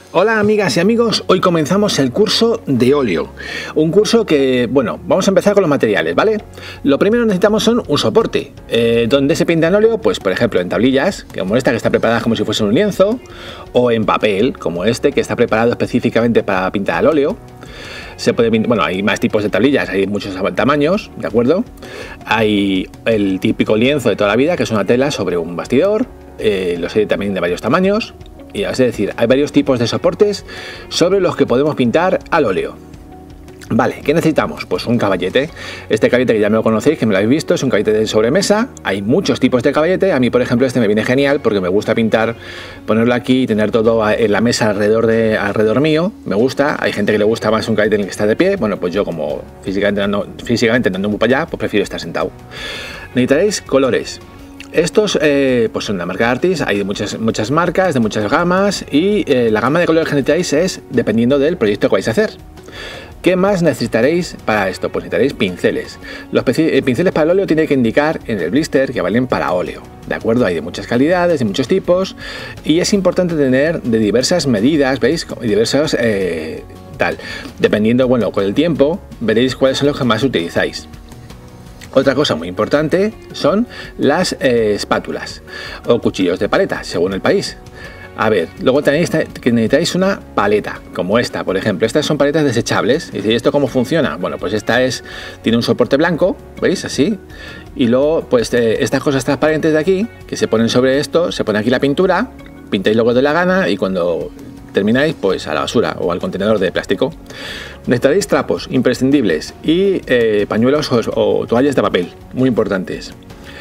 Hola amigas y amigos, hoy comenzamos el curso de óleo. Un curso que, bueno, vamos a empezar con los materiales, ¿vale? Lo primero que necesitamos son un soporte. ¿Dónde se pinta en óleo? Pues por ejemplo en tablillas, como esta que está preparada como si fuese un lienzo, o en papel, como este que está preparado específicamente para pintar al óleo. Se puede pintar, bueno, hay más tipos de tablillas, hay muchos tamaños, ¿de acuerdo? Hay el típico lienzo de toda la vida, que es una tela sobre un bastidor, los hay también de varios tamaños. Y es decir, hay varios tipos de soportes sobre los que podemos pintar al óleo. Vale, ¿qué necesitamos? Pues un caballete. Este caballete que ya me lo conocéis, que me lo habéis visto, es un caballete de sobremesa. Hay muchos tipos de caballete. A mí, por ejemplo, este me viene genial porque me gusta pintar, ponerlo aquí y tener todo en la mesa alrededor mío. Me gusta. Hay gente que le gusta más un caballete en el que está de pie. Bueno, pues yo como físicamente andando muy para allá, pues prefiero estar sentado. Necesitaréis colores. Estos pues son de la marca Artis, hay de muchas marcas, de muchas gamas y la gama de colores que necesitáis es dependiendo del proyecto que vais a hacer. ¿Qué más necesitaréis para esto? Pues necesitaréis pinceles. Los pinceles para el óleo tienen que indicar en el blister que valen para óleo, ¿de acuerdo? Hay de muchas calidades, de muchos tipos y es importante tener de diversas medidas, ¿veis? Diversos tal. Dependiendo, bueno, con el tiempo veréis cuáles son los que más utilizáis. Otra cosa muy importante son las espátulas o cuchillos de paleta, según el país. A ver, luego tenéis que necesitáis una paleta, como esta, por ejemplo. Estas son paletas desechables. ¿Y esto cómo funciona? Bueno, pues esta tiene un soporte blanco, ¿veis? Así. Y luego, pues estas cosas transparentes de aquí, que se ponen sobre esto, se pone aquí la pintura, pintáis lo que os dé la gana y cuando termináis, pues a la basura o al contenedor de plástico. Necesitaréis trapos imprescindibles y pañuelos o toallas de papel, muy importantes.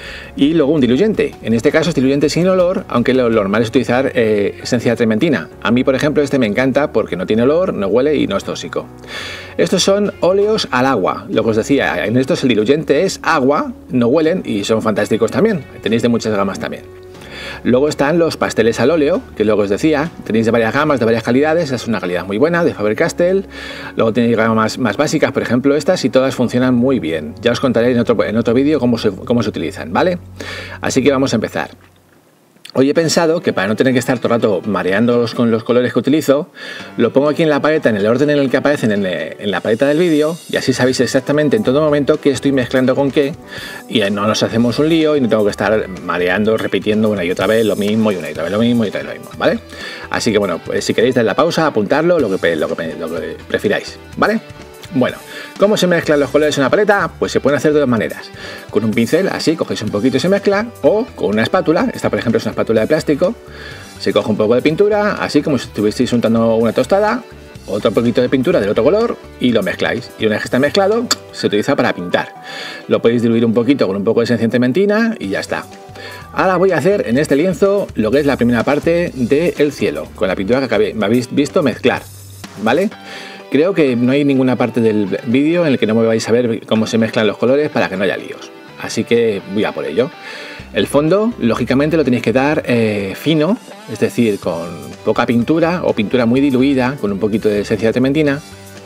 Y luego un diluyente. En este caso es diluyente sin olor, aunque lo normal es utilizar esencia de trementina. A mí, por ejemplo, este me encanta porque no tiene olor, no huele y no es tóxico. Estos son óleos al agua. Lo que os decía, en estos el diluyente es agua, no huelen y son fantásticos también. Tenéis de muchas gamas también. Luego están los pasteles al óleo, que luego os decía, tenéis de varias gamas, de varias calidades, es una calidad muy buena, de Faber-Castell. Luego tenéis gamas más básicas, por ejemplo estas, y todas funcionan muy bien. Ya os contaré en otro vídeo cómo se utilizan, ¿vale? Así que vamos a empezar. Hoy he pensado que para no tener que estar todo el rato mareándoos con los colores que utilizo, lo pongo aquí en la paleta en el orden en el que aparecen en la paleta del vídeo y así sabéis exactamente en todo momento qué estoy mezclando con qué y no nos hacemos un lío y no tengo que estar mareando, repitiendo una y otra vez lo mismo y una y otra vez lo mismo y otra vez lo mismo, ¿vale? Así que bueno, pues si queréis dar la pausa, apuntarlo, lo que prefiráis, ¿vale? Bueno, ¿cómo se mezclan los colores en una paleta? Pues se pueden hacer de dos maneras. Con un pincel, así, cogéis un poquito y se mezcla, o con una espátula, esta por ejemplo es una espátula de plástico, se coge un poco de pintura, así como si estuvieseis untando una tostada, otro poquito de pintura del otro color y lo mezcláis. Y una vez que está mezclado, se utiliza para pintar. Lo podéis diluir un poquito con un poco de esencia de trementina y ya está. Ahora voy a hacer en este lienzo lo que es la primera parte del cielo, con la pintura que me habéis visto mezclar, ¿vale? Creo que no hay ninguna parte del vídeo en el que no me vais a ver cómo se mezclan los colores para que no haya líos. Así que voy a por ello. El fondo, lógicamente, lo tenéis que dar fino, es decir, con poca pintura o pintura muy diluida, con un poquito de esencia de trementina.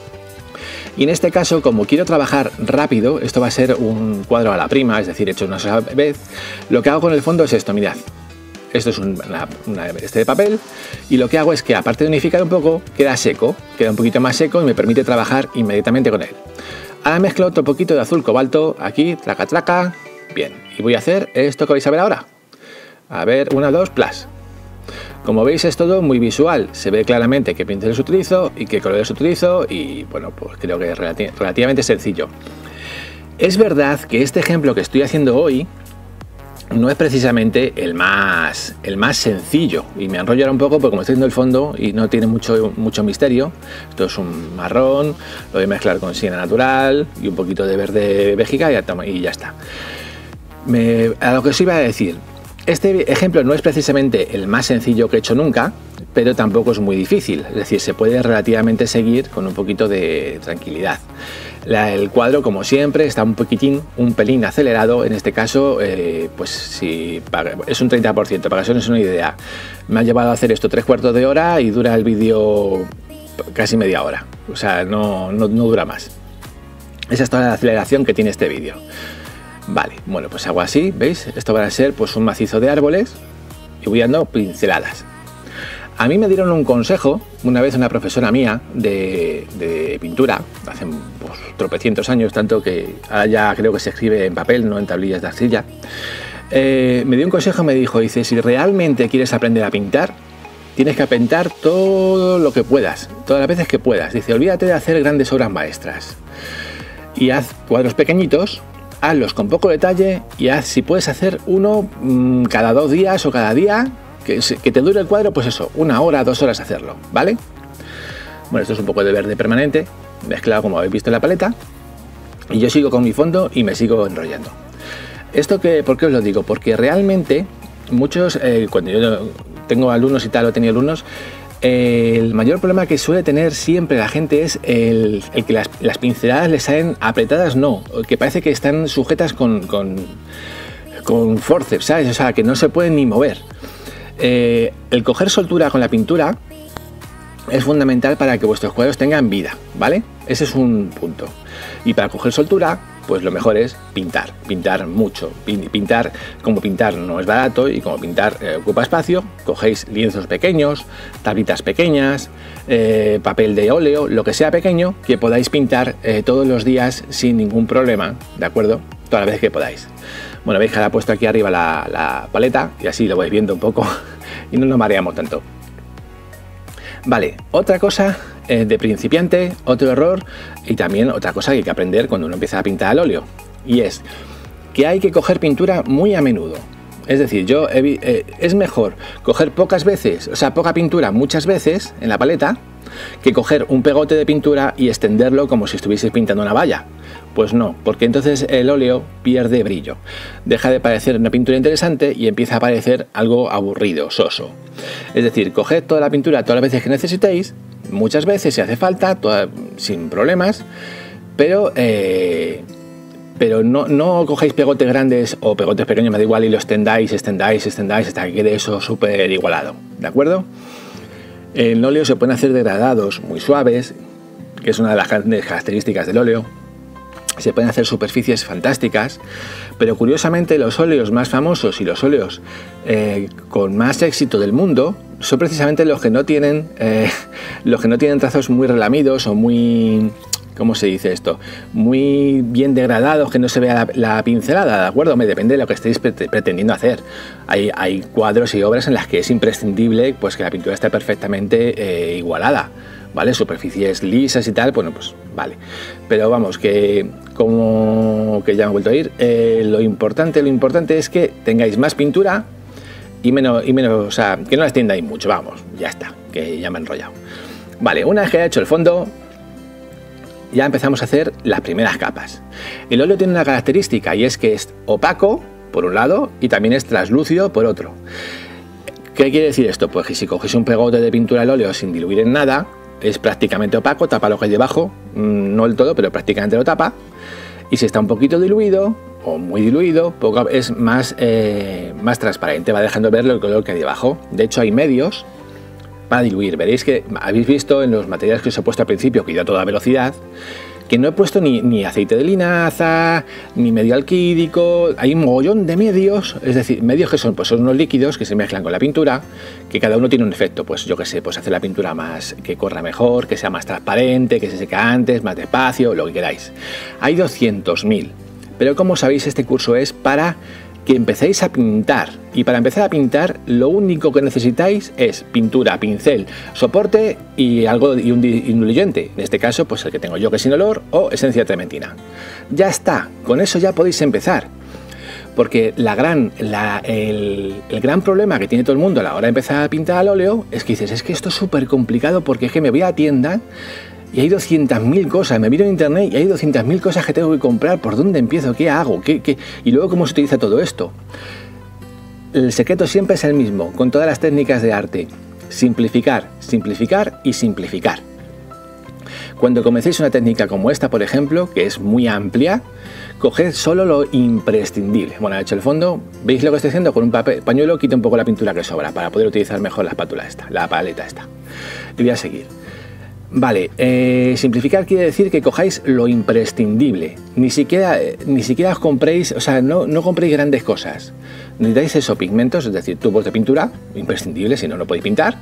Y en este caso, como quiero trabajar rápido, esto va a ser un cuadro a la prima, es decir, hecho una sola vez, lo que hago con el fondo es esto, mirad. Esto es este de papel y lo que hago es que aparte de unificar un poco, queda seco, queda un poquito más seco y me permite trabajar inmediatamente con él. Ahora mezclo otro poquito de azul cobalto, aquí, traca traca, bien. Y voy a hacer esto que vais a ver ahora. A ver, 1, 2, plus. Como veis es todo muy visual, se ve claramente qué pinceles utilizo y qué colores utilizo y bueno, pues creo que es relativamente sencillo. Es verdad que este ejemplo que estoy haciendo hoy no es precisamente el más sencillo y me enrollo ahora un poco porque como estoy haciendo el fondo y no tiene mucho misterio. Esto es un marrón, lo voy a mezclar con siena natural y un poquito de verde Bélgica y ya está. A lo que os iba a decir, este ejemplo no es precisamente el más sencillo que he hecho nunca, pero tampoco es muy difícil, es decir, se puede relativamente seguir con un poquito de tranquilidad. El cuadro, como siempre, está un pelín acelerado. En este caso, pues si es un 30%, para que os hagáis una idea. Me ha llevado a hacer esto 3/4 de hora y dura el vídeo casi media hora. O sea, no dura más. Esa es toda la aceleración que tiene este vídeo. Vale, bueno, pues hago así, ¿veis? Esto va a ser pues un macizo de árboles y voy dando pinceladas. A mí me dieron un consejo, una vez una profesora mía de pintura, hace pues, tropecientos años, tanto que ahora ya creo que se escribe en papel, no en tablillas de arcilla. Me dio un consejo, me dijo, dice, si realmente quieres aprender a pintar, tienes que pintar todo lo que puedas, todas las veces que puedas. Dice, olvídate de hacer grandes obras maestras y haz cuadros pequeñitos, hazlos con poco detalle y haz, si puedes hacer uno cada 2 días o cada día, que te dure el cuadro, pues eso, 1 hora, 2 horas hacerlo, ¿vale? Bueno, esto es un poco de verde permanente, mezclado como habéis visto en la paleta, y yo sigo con mi fondo y me sigo enrollando. ¿Por qué os lo digo? Porque realmente muchos, cuando yo tengo alumnos y tal, o he tenido alumnos, el mayor problema que suele tener siempre la gente es el que las pinceladas les salen apretadas, no, que parece que están sujetas con forceps, ¿sabes? O sea, que no se pueden ni mover. El coger soltura con la pintura es fundamental para que vuestros cuadros tengan vida, ¿vale? Ese es un punto. Y para coger soltura, pues lo mejor es pintar mucho. Pintar, como pintar no es barato y como pintar ocupa espacio, cogéis lienzos pequeños, tablitas pequeñas, papel de óleo, lo que sea pequeño, que podáis pintar todos los días sin ningún problema, ¿de acuerdo? Todas las veces que podáis. Bueno, veis que ahora he puesto aquí arriba la paleta y así lo vais viendo un poco y no nos mareamos tanto. Vale, otra cosa de principiante, otro error y también otra cosa que hay que aprender cuando uno empieza a pintar al óleo, y es que hay que coger pintura muy a menudo. Es decir, es mejor coger pocas veces, o sea, poca pintura muchas veces en la paleta, que coger un pegote de pintura y extenderlo como si estuvieseis pintando una valla. Pues no, porque entonces el óleo pierde brillo, deja de parecer una pintura interesante y empieza a parecer algo aburrido, soso. Es decir, coged toda la pintura todas las veces que necesitéis, muchas veces si hace falta, sin problemas, pero no cojáis pegotes grandes o pegotes pequeños, me da igual, y lo extendáis hasta que quede eso súper igualado, ¿de acuerdo? El óleo se pueden hacer degradados muy suaves, que es una de las grandes características del óleo. Se pueden hacer superficies fantásticas, pero curiosamente los óleos más famosos y los óleos con más éxito del mundo son precisamente los que no tienen trazos muy relamidos o muy, ¿cómo se dice esto? Muy bien degradados, que no se vea la pincelada, ¿de acuerdo? Me depende de lo que estéis pretendiendo hacer. Hay cuadros y obras en las que es imprescindible pues que la pintura esté perfectamente igualada, ¿vale? Superficies lisas y tal, bueno, pues vale. Pero vamos, que ya me he vuelto a ir, lo importante es que tengáis más pintura y menos, o sea, que no la extendáis mucho, vamos, ya está, que ya me he enrollado. Vale, una vez que he hecho el fondo, ya empezamos a hacer las primeras capas. El óleo tiene una característica y es que es opaco por un lado y también es translúcido por otro. ¿Qué quiere decir esto? Pues que si cogéis un pegote de pintura al óleo sin diluir en nada, es prácticamente opaco, tapa lo que hay debajo, no del todo, pero prácticamente lo tapa. Y si está un poquito diluido o muy diluido, es más transparente, va dejando ver el color que hay debajo. De hecho, hay medios para diluir. Veréis que habéis visto en los materiales que os he puesto al principio, que he ido a toda velocidad, que no he puesto ni aceite de linaza, ni medio alquídico. Hay un mogollón de medios, es decir, medios que son unos líquidos que se mezclan con la pintura, que cada uno tiene un efecto, pues yo que sé, pues hacer la pintura más, que corra mejor, que sea más transparente, que se seque antes, más despacio, lo que queráis. Hay 200.000, pero como sabéis, este curso es para que empecéis a pintar, y para empezar a pintar lo único que necesitáis es pintura, pincel, soporte y un diluyente, en este caso pues el que tengo yo, que es sin olor, o esencia de trementina. Ya está, con eso ya podéis empezar, porque el gran problema que tiene todo el mundo a la hora de empezar a pintar al óleo es que dices, es que esto es súper complicado porque es que me voy a la tienda y hay 200.000 cosas, me miro en internet y hay 200.000 cosas que tengo que comprar, ¿por dónde empiezo? ¿Qué hago? Y luego, ¿cómo se utiliza todo esto? El secreto siempre es el mismo, con todas las técnicas de arte: simplificar, simplificar y simplificar. Cuando comencéis una técnica como esta, por ejemplo, que es muy amplia, coged solo lo imprescindible. Bueno, he hecho el fondo, ¿veis lo que estoy haciendo? Con un pañuelo quito un poco la pintura que sobra para poder utilizar mejor la espátula esta, la paleta esta. Y voy a seguir. Vale, simplificar quiere decir que cojáis lo imprescindible. Ni siquiera os compréis, o sea, no compréis grandes cosas. Necesitáis eso, pigmentos, es decir, tubos de pintura, imprescindibles, si no, no podéis pintar.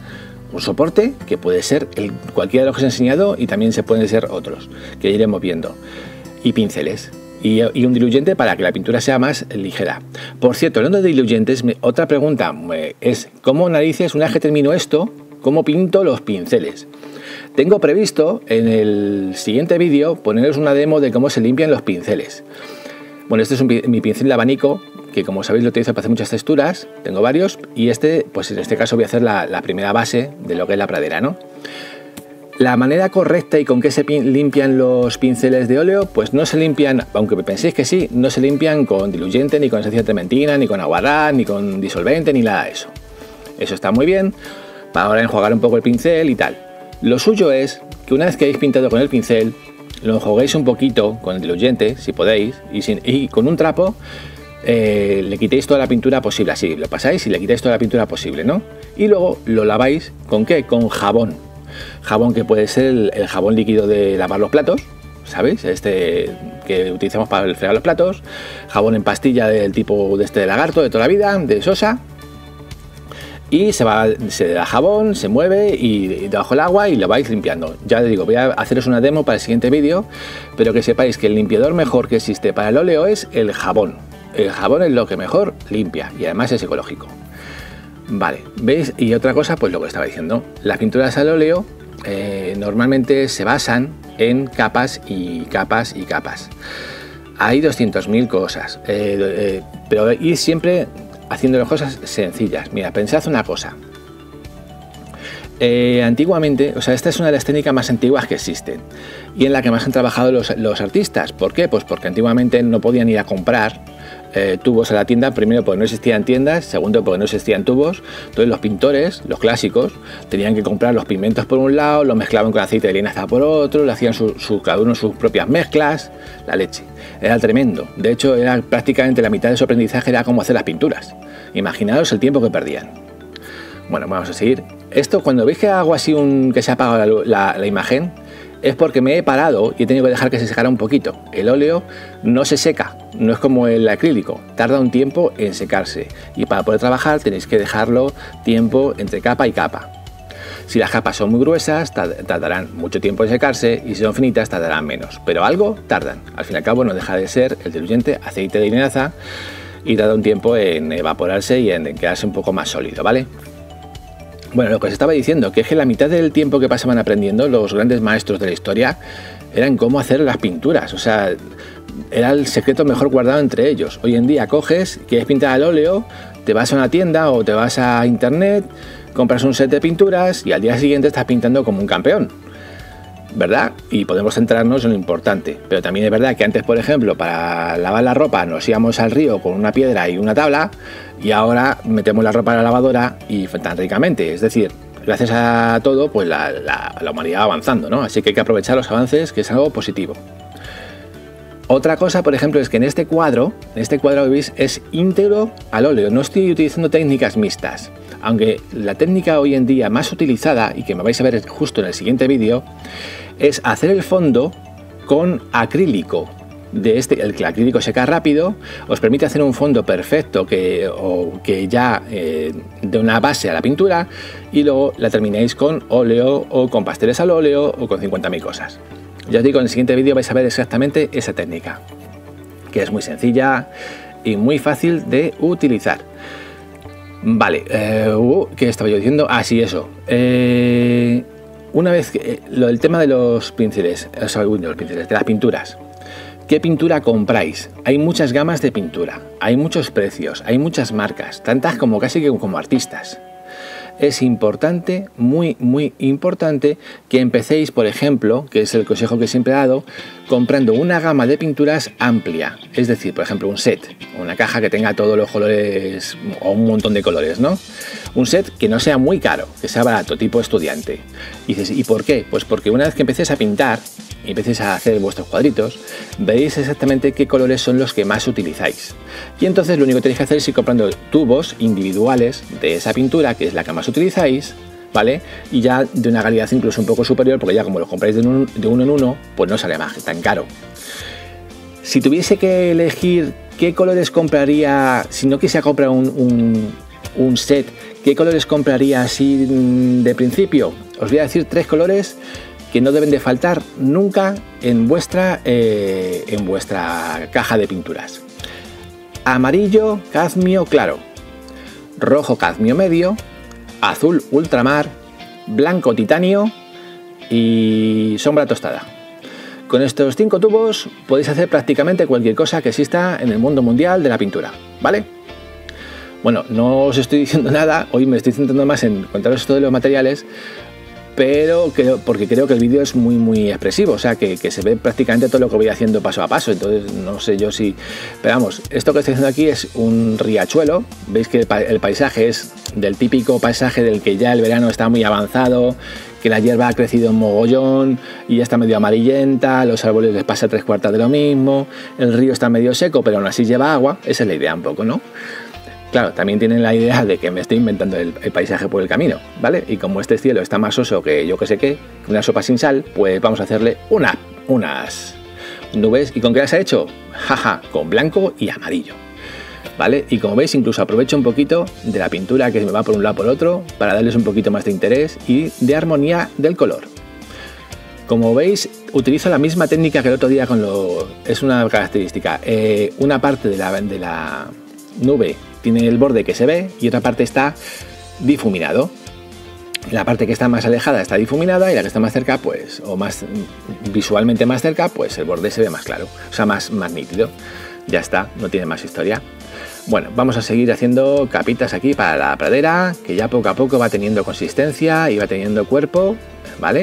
un soporte que puede ser cualquiera de los que os he enseñado y también se pueden ser otros, que iremos viendo, y pinceles. Y un diluyente para que la pintura sea más ligera. Por cierto, hablando de diluyentes, otra pregunta es, ¿cómo narices, una vez que termino esto, cómo pinto los pinceles? Tengo previsto en el siguiente vídeo poneros una demo de cómo se limpian los pinceles. Bueno, este es mi pincel de abanico, que como sabéis lo utilizo para hacer muchas texturas, tengo varios, y pues en este caso voy a hacer la primera base de lo que es la pradera, ¿no? La manera correcta y con qué se limpian los pinceles de óleo, pues no se limpian, aunque penséis que sí, no se limpian con diluyente, ni con esencia de trementina, ni con aguarrás, ni con disolvente, ni nada de eso. Eso está muy bien para ahora enjuagar un poco el pincel y tal. Lo suyo es que una vez que hayáis pintado con el pincel, lo enjuaguéis un poquito con el diluyente, si podéis, y con un trapo le quitéis toda la pintura posible, así, lo pasáis y le quitáis toda la pintura posible, ¿no? Y luego lo laváis, ¿con qué? Con jabón. Jabón que puede ser el jabón líquido de lavar los platos, ¿sabéis? Este que utilizamos para fregar los platos. Jabón en pastilla del tipo de lagarto de toda la vida, de Sosa. Y se da jabón, se mueve y debajo el agua y lo vais limpiando. Ya os digo, voy a haceros una demo para el siguiente vídeo, pero que sepáis que el limpiador mejor que existe para el óleo es el jabón. El jabón es lo que mejor limpia y además es ecológico. Vale, ¿veis? Y otra cosa, pues lo que estaba diciendo, las pinturas al óleo normalmente se basan en capas y capas y capas. Hay 200.000 cosas, pero ir siempre haciendo las cosas sencillas. Mira, pensad una cosa. Antiguamente, o sea, esta es una de las técnicas más antiguas que existen y en la que más han trabajado los artistas. ¿Por qué? Pues porque antiguamente no podían ir a comprar tubos a la tienda, primero porque no existían tiendas, segundo porque no existían tubos. Entonces los pintores, los clásicos, tenían que comprar los pigmentos por un lado, los mezclaban con aceite de linaza por otro, le hacían cada uno sus propias mezclas, la leche. Era tremendo. De hecho, era prácticamente la mitad de su aprendizaje era cómo hacer las pinturas. Imaginaos el tiempo que perdían. Bueno, vamos a seguir. Esto, cuando veis que hago así que se ha apagado la imagen, es porque me he parado y he tenido que dejar que se secara un poquito. El óleo no se seca, no es como el acrílico, tarda un tiempo en secarse y para poder trabajar tenéis que dejarlo tiempo entre capa y capa. Si las capas son muy gruesas tardarán mucho tiempo en secarse y si son finitas tardarán menos, pero algo tardan. Al fin y al cabo no deja de ser el diluyente aceite de linaza y tarda un tiempo en evaporarse y en quedarse un poco más sólido, ¿vale? Bueno, lo que os estaba diciendo, que es que la mitad del tiempo que pasaban aprendiendo los grandes maestros de la historia eran cómo hacer las pinturas, o sea, era el secreto mejor guardado entre ellos. Hoy en día coges, quieres pintar al óleo, te vas a una tienda o te vas a internet, compras un set de pinturas y al día siguiente estás pintando como un campeón, ¿verdad? Y podemos centrarnos en lo importante, pero también es verdad que antes, por ejemplo, para lavar la ropa nos íbamos al río con una piedra y una tabla y ahora metemos la ropa a la lavadora y tan ricamente, es decir, gracias a todo pues la humanidad va avanzando, ¿no? Así que hay que aprovechar los avances, que es algo positivo. Otra cosa, por ejemplo, es que en este cuadro que veis es íntegro al óleo, no estoy utilizando técnicas mixtas, aunque la técnica hoy en día más utilizada y que me vais a ver justo en el siguiente vídeo es hacer el fondo con acrílico. El acrílico seca rápido, os permite hacer un fondo perfecto que ya de una base a la pintura y luego la terminéis con óleo o con pasteles al óleo o con 50.000 cosas. Ya os digo, en el siguiente vídeo vais a ver exactamente esa técnica, que es muy sencilla y muy fácil de utilizar. Vale, ¿qué estaba yo diciendo? Ah, sí, eso. Una vez que el tema de los pinceles, de las pinturas. ¿Qué pintura compráis? Hay muchas gamas de pintura, hay muchos precios, hay muchas marcas, tantas como casi que como artistas. Es importante, muy importante, que empecéis, por ejemplo, que es el consejo que siempre he dado, comprando una gama de pinturas amplia. Es decir, por ejemplo, un set, una caja que tenga todos los colores o un montón de colores, ¿no? Un set que no sea muy caro, que sea barato, tipo estudiante. Y dices, ¿y por qué? Pues porque una vez que empecéis a pintar y empecéis a hacer vuestros cuadritos, veréis exactamente qué colores son los que más utilizáis. Y entonces lo único que tenéis que hacer es ir comprando tubos individuales de esa pintura, que es la que más utilizáis, ¿vale? Y ya de una calidad incluso un poco superior, porque ya como lo compráis de uno en uno, pues no sale más tan caro. Si tuviese que elegir qué colores compraría, si no quisiera comprar un set, ¿Qué colores compraría así de principio? Os voy a decir 3 colores que no deben de faltar nunca en vuestra caja de pinturas. Amarillo cadmio claro, rojo cadmio medio, azul ultramar, blanco titanio y sombra tostada. Con estos 5 tubos podéis hacer prácticamente cualquier cosa que exista en el mundo mundial de la pintura, ¿vale? Bueno, no os estoy diciendo nada, hoy me estoy centrando más en contaros esto de los materiales, pero porque creo que el vídeo es muy expresivo, o sea que se ve prácticamente todo lo que voy haciendo paso a paso, entonces no sé yo si... Pero vamos, esto que estoy haciendo aquí es un riachuelo, veis que el paisaje es del típico paisaje del que ya el verano está muy avanzado, que la hierba ha crecido un mogollón y ya está medio amarillenta, los árboles les pasa 3/4 de lo mismo, el río está medio seco pero aún así lleva agua, esa es la idea un poco, ¿no? Claro, también tienen la idea de que me estoy inventando el paisaje por el camino, ¿vale? Y como este cielo está más soso que yo que sé qué, una sopa sin sal, pues vamos a hacerle unas nubes. ¿Y con qué las he hecho? Jaja, con blanco y amarillo, ¿vale? Y como veis, incluso aprovecho un poquito de la pintura que se me va por un lado por otro para darles un poquito más de interés y de armonía del color. Como veis, utilizo la misma técnica que el otro día con es una característica. Una parte de la nube tiene el borde que se ve y otra parte está difuminado. La parte que está más alejada está difuminada y la que está más cerca, pues, o más visualmente más cerca, pues el borde se ve más claro, o sea, más nítido. Ya está, no tiene más historia. Bueno, vamos a seguir haciendo capitas aquí para la pradera, que ya poco a poco va teniendo consistencia y va teniendo cuerpo, ¿vale?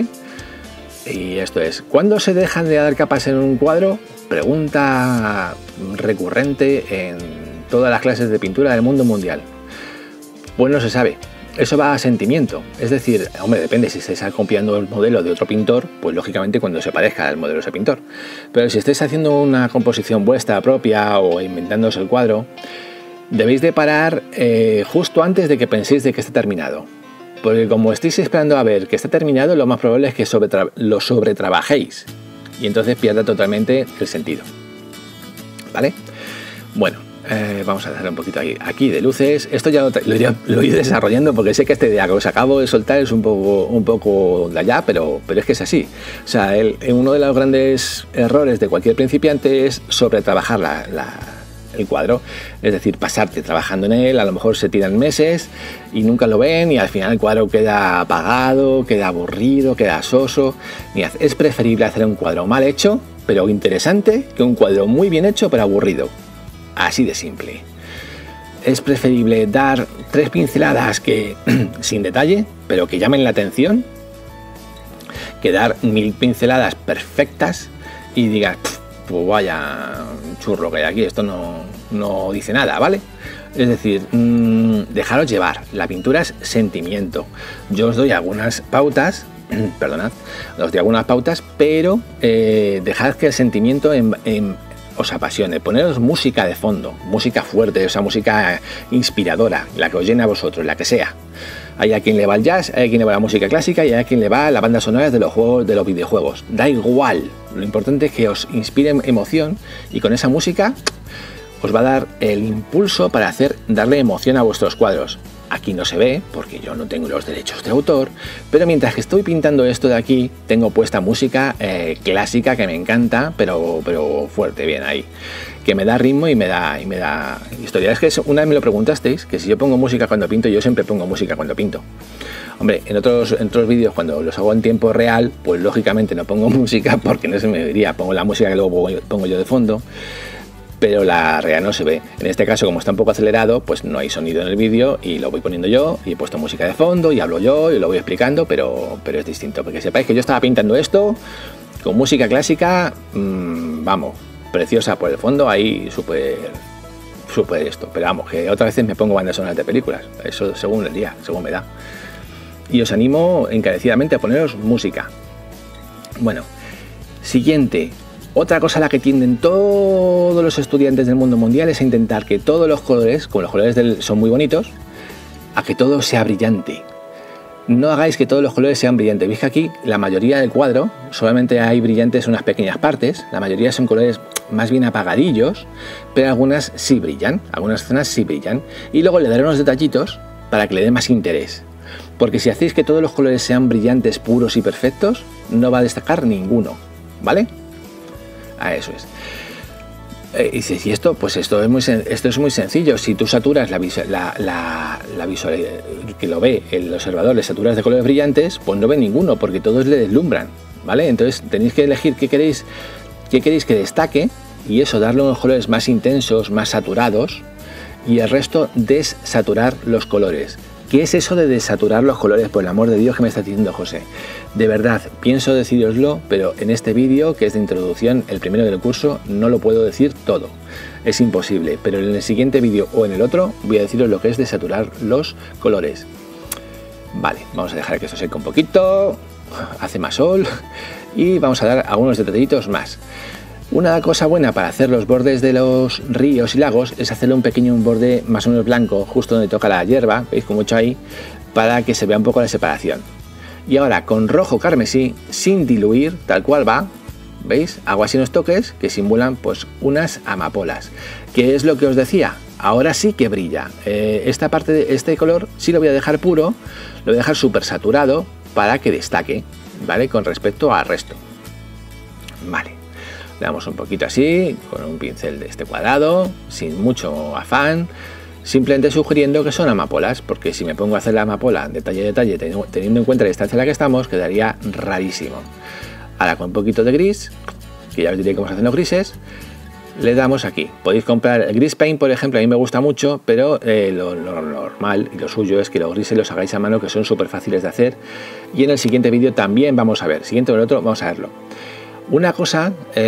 Y esto es, ¿cuándo se dejan de dar capas en un cuadro? Pregunta recurrente en todas las clases de pintura del mundo mundial. Pues no se sabe, eso va a sentimiento, es decir, hombre, depende, si estáis copiando el modelo de otro pintor, pues lógicamente cuando se parezca al modelo de ese pintor, pero si estáis haciendo una composición vuestra propia o inventándoos el cuadro, debéis de parar justo antes de que penséis de que esté terminado, porque como estéis esperando a ver que está terminado, lo más probable es que lo sobretrabajéis y entonces pierda totalmente el sentido, ¿vale? Bueno, vamos a dejar un poquito aquí de luces. Esto ya lo iré desarrollando porque sé que esta idea que os acabo de soltar es un poco de allá, pero es que es así. O sea, uno de los grandes errores de cualquier principiante es sobretrabajar el cuadro, es decir, pasarte trabajando en él, a lo mejor se tiran meses y nunca lo ven y al final el cuadro queda apagado, queda aburrido, queda soso. Es preferible hacer un cuadro mal hecho pero interesante que un cuadro muy bien hecho pero aburrido. Así de simple. Es preferible dar 3 pinceladas sin detalle, pero que llamen la atención, que dar 1000 pinceladas perfectas y digas, pues vaya churro que hay aquí, esto no dice nada, ¿vale? Es decir, dejaros llevar. La pintura es sentimiento. Yo os doy algunas pautas, perdonad, os doy algunas pautas, pero dejad que el sentimiento os apasione, poneros música de fondo, música fuerte, o sea, música inspiradora, la que os llene a vosotros, la que sea. Hay a quien le va el jazz, hay a quien le va la música clásica y hay a quien le va la banda sonora de los juegos, de los videojuegos. Da igual, lo importante es que os inspire emoción y con esa música os va a dar el impulso para darle emoción a vuestros cuadros. Aquí no se ve porque yo no tengo los derechos de autor, pero mientras que estoy pintando esto de aquí tengo puesta música clásica que me encanta, pero fuerte, bien ahí, que me da ritmo y me da historia. Es que una vez me lo preguntasteis, que si yo pongo música cuando pinto, yo siempre pongo música cuando pinto. Hombre, en otros vídeos cuando los hago en tiempo real, pues lógicamente no pongo música porque no se me diría, pongo la música que luego pongo yo de fondo, pero la realidad no se ve. En este caso, como está un poco acelerado, pues no hay sonido en el vídeo y lo voy poniendo yo y he puesto música de fondo y hablo yo y lo voy explicando, pero es distinto, porque sepáis que yo estaba pintando esto con música clásica, vamos, preciosa por el fondo, ahí súper esto, pero vamos, que otras veces me pongo bandas sonoras de películas, eso según el día, según me da. Y os animo encarecidamente a poneros música. Bueno, siguiente. Otra cosa a la que tienden todos los estudiantes del mundo mundial es a intentar que todos los colores, como los colores son muy bonitos, a que todo sea brillante. No hagáis que todos los colores sean brillantes. Veis que aquí la mayoría del cuadro solamente hay brillantes en unas pequeñas partes, la mayoría son colores más bien apagadillos, pero algunas sí brillan, algunas zonas sí brillan. Y luego le daré unos detallitos para que le dé más interés. Porque si hacéis que todos los colores sean brillantes, puros y perfectos, no va a destacar ninguno, ¿vale? Eso es. Y dices, ¿y esto? Pues esto es muy sencillo. Si tú saturas la visual, que lo ve el observador, le saturas de colores brillantes, pues no ve ninguno, porque todos le deslumbran, ¿vale? Entonces tenéis que elegir qué queréis que destaque, y eso, darle unos colores más intensos, más saturados, y el resto desaturar los colores. ¿Qué es eso de desaturar los colores? Por el amor de Dios, que me está diciendo José. De verdad, pienso decíroslo, pero en este vídeo, que es de introducción, el primero del curso, no lo puedo decir todo. Es imposible, pero en el siguiente vídeo o en el otro voy a deciros lo que es desaturar los colores. Vale, vamos a dejar que esto seque un poquito, hace más sol, y vamos a dar algunos detallitos más. Una cosa buena para hacer los bordes de los ríos y lagos es hacerle un pequeño borde más o menos blanco justo donde toca la hierba, veis como he hecho ahí, para que se vea un poco la separación. Y ahora con rojo carmesí, sin diluir, tal cual va, veis, hago así unos toques que simulan pues unas amapolas. ¿Qué es lo que os decía? Ahora sí que brilla. Esta parte de este color sí lo voy a dejar puro, lo voy a dejar súper saturado para que destaque, ¿vale? Con respecto al resto. Vale. Le damos un poquito así, con un pincel de este cuadrado, sin mucho afán, simplemente sugiriendo que son amapolas, porque si me pongo a hacer la amapola detalle a detalle, teniendo en cuenta la distancia en la que estamos, quedaría rarísimo. Ahora con un poquito de gris, que ya os diré cómo se hacen los grises, le damos aquí. Podéis comprar el Grease Paint, por ejemplo, a mí me gusta mucho, pero lo normal y lo suyo es que los grises los hagáis a mano, que son súper fáciles de hacer, y en el siguiente vídeo también vamos a ver, siguiente o el otro, vamos a verlo. Una cosa, a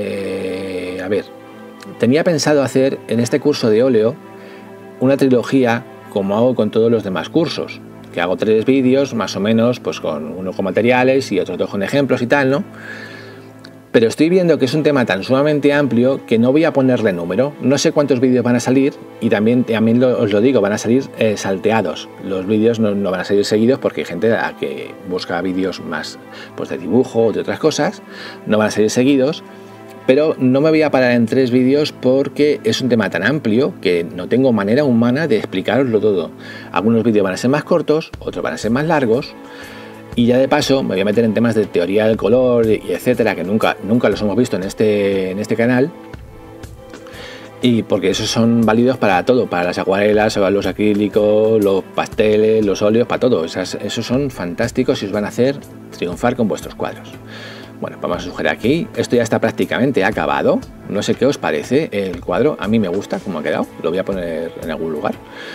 ver, tenía pensado hacer en este curso de óleo una trilogía como hago con todos los demás cursos, que hago 3 vídeos más o menos, pues con uno con materiales y otros 2 con ejemplos y tal, ¿no? Pero estoy viendo que es un tema tan sumamente amplio que no voy a ponerle número. No sé cuántos vídeos van a salir, y también os lo digo, van a salir salteados. Los vídeos no van a salir seguidos porque hay gente a que busca vídeos más pues de dibujo o de otras cosas. No van a salir seguidos, pero no me voy a parar en 3 vídeos porque es un tema tan amplio que no tengo manera humana de explicaroslo todo. Algunos vídeos van a ser más cortos, otros van a ser más largos. Y ya de paso me voy a meter en temas de teoría del color y etcétera, que nunca los hemos visto en este canal, y porque esos son válidos para todo, para las acuarelas, los acrílicos, los pasteles, los óleos, para todo. Esos son fantásticos y os van a hacer triunfar con vuestros cuadros. Bueno, vamos a sugerir aquí, esto ya está prácticamente acabado. No sé qué os parece el cuadro, a mí me gusta cómo ha quedado, lo voy a poner en algún lugar.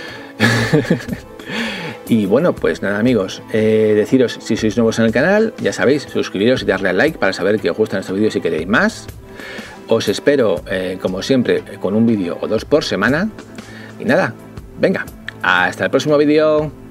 Y bueno, pues nada amigos, deciros, si sois nuevos en el canal, ya sabéis, suscribiros y darle al like para saber que os gustan estos vídeos si queréis más. Os espero, como siempre, con un vídeo o 2 por semana. Y nada, venga, hasta el próximo vídeo.